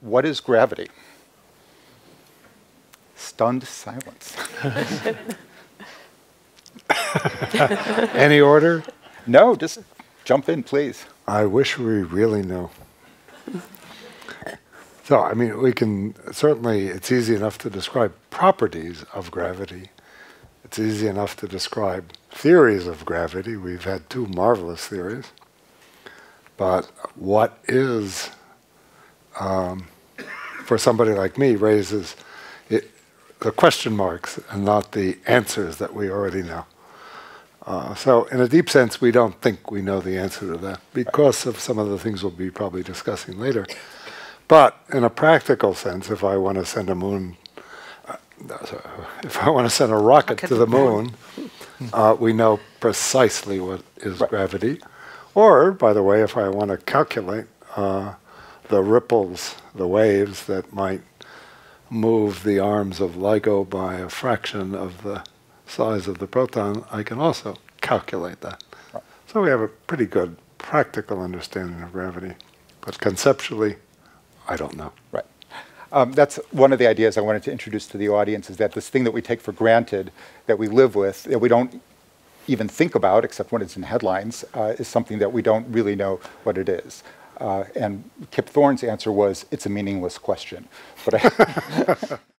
what is gravity? Stunned silence. Any order? No, just jump in, please. I wish we really knew. So, I mean, we can, certainly it's easy enough to describe properties of gravity. It's easy enough to describe theories of gravity. We've had two marvelous theories. But what is, for somebody like me, raises the question marks and not the answers that we already know. So in a deep sense, we don't think we know the answer to that because of some of the things we'll be probably discussing later. But in a practical sense, if I want to send a rocket to the moon, we know precisely what is gravity. Or, by the way, if I want to calculate the ripples, the waves that might move the arms of LIGO by a fraction of the size of the proton, I can also calculate that. Right. So we have a pretty good practical understanding of gravity. But conceptually, I don't know. Right. That's one of the ideas I wanted to introduce to the audience, is that this thing that we take for granted, that we live with, that we don't even think about, except when it's in headlines, is something that we don't really know what it is. And Kip Thorne's answer was, it's a meaningless question. But